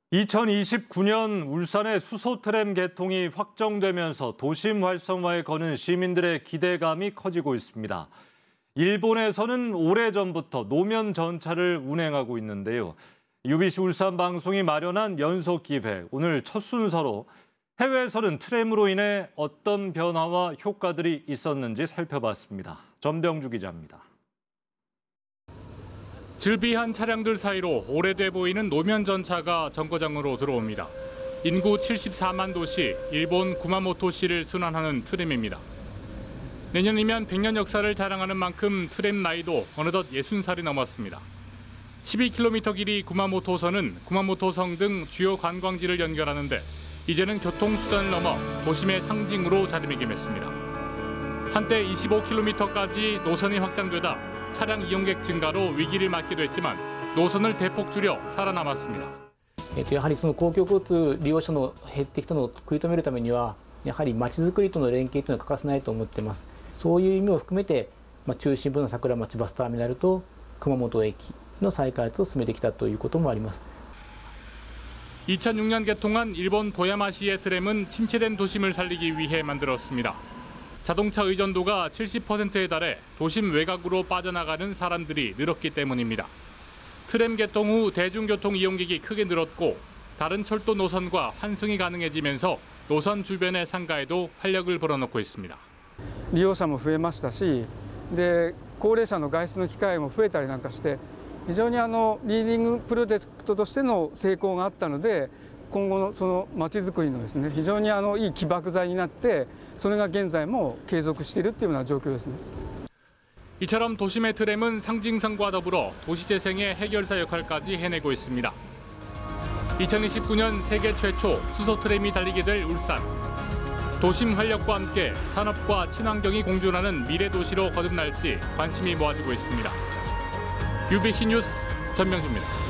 2029년 울산의 수소트램 개통이 확정되면서 도심 활성화에 거는 시민들의 기대감이 커지고 있습니다. 일본에서는 오래전부터 노면 전차를 운행하고 있는데요. UBC 울산 방송이 마련한 연속 기획, 오늘 첫 순서로 해외에서는 트램으로 인해 어떤 변화와 효과들이 있었는지 살펴봤습니다. 전병주 기자입니다. 즐비한 차량들 사이로 오래돼 보이는 노면 전차가 정거장으로 들어옵니다. 인구 74만 도시 일본 구마모토시를 순환하는 트램입니다. 내년이면 100년 역사를 자랑하는 만큼 트램 나이도 어느덧 60살이 넘었습니다. 12km 길이 구마모토선은 구마모토성 등 주요 관광지를 연결하는데 이제는 교통수단을 넘어 도심의 상징으로 자리매김했습니다. 한때 25km까지 노선이 확장되다 차량 이용객 증가로 위기를 맞기도 했지만 노선을 대폭 줄여 살아남았습니다. やはりその公共交通利用者の減ってきたのを食い止めるためにはやはり街づくりとの連携というのは欠かせないと思っています。そういう意味を含めて中心部の桜町バスターミナルと熊本駅の再開発を進めてきたということもあります。 2006년 개통한 일본 도야마시의 트램은 침체된 도심을 살리기 위해 만들었습니다. 자동차 의존도가 70%에 달해 도심 외곽으로 빠져나가는 사람들이 늘었기 때문입니다. 트램 개통 후 대중교통 이용객이 크게 늘었고 다른 철도 노선과 환승이 가능해지면서 노선 주변의 상가에도 활력을 불어넣고 있습니다. 利用者も増えましたし、で高齢者の外出の機会も増えたりなんかして、非常にリーディングプロジェクトとしての成功があったので、今後のその街づくりのですね、非常にいい起爆剤になって、それが現在も継続しているというような状況ですね。 이처럼 도심의 트램은 상징성과 더불어 도시재생의 해결사 역할까지 해내고 있습니다. 2029년 세계 최초 수소 트램이 달리게 될 울산. 도심 활력과 함께 산업과 친환경이 공존하는 미래 도시로 거듭날지 관심이 모아지고 있습니다. UBC 뉴스 전명주입니다.